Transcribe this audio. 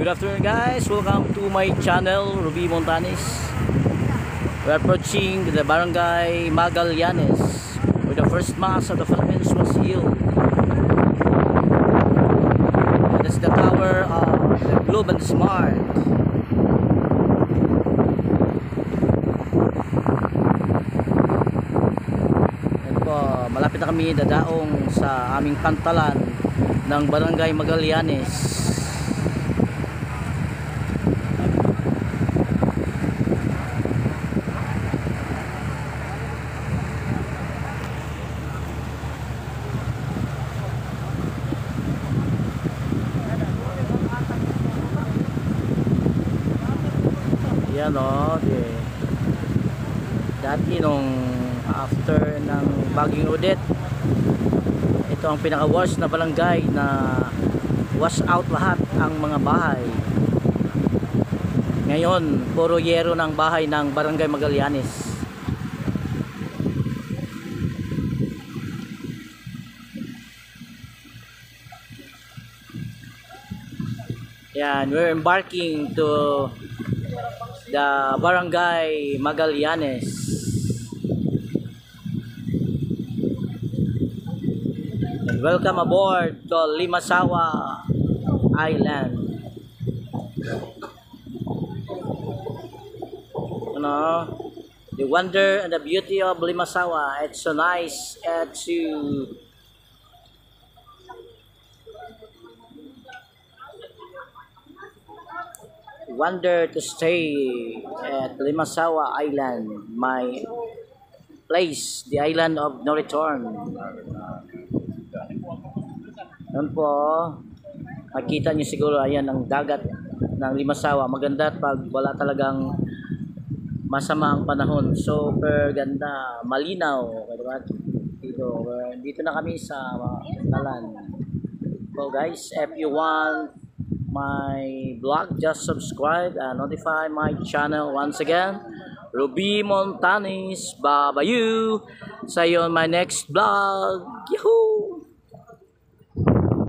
Good afternoon guys, welcome to my channel, Ruby Montanis. We are approaching the Barangay Magallanes, where the first mass of the Philippines was held. That is the tower of the Globe and Smart. Yan po, malapit na kami dadaong sa aming pantalan ng Barangay Magallanes. Yan o, dati nung after ng Bagong Odette, ito ang pinaka-worst na barangay na wash out lahat ang mga bahay. Ngayon, puro yero ng bahay ng Barangay Magallanes. Yan, we're embarking to the Barangay Magallanes. And welcome aboard to Limasawa Island. You know, the wonder and the beauty of Limasawa. It's so nice to wonder to stay at Limasawa Island, my place, the island of no return. Yan po, makita nyo siguro, ayan ang dagat ng Limasawa. Maganda pag wala talagang masama ang panahon. Super ganda, malinaw. Dito na kami sa talan. So guys, if you want my vlog, just subscribe and notify my channel once again, Ruby Montanis. Bye bye you, see you on my next vlog. Yahoo!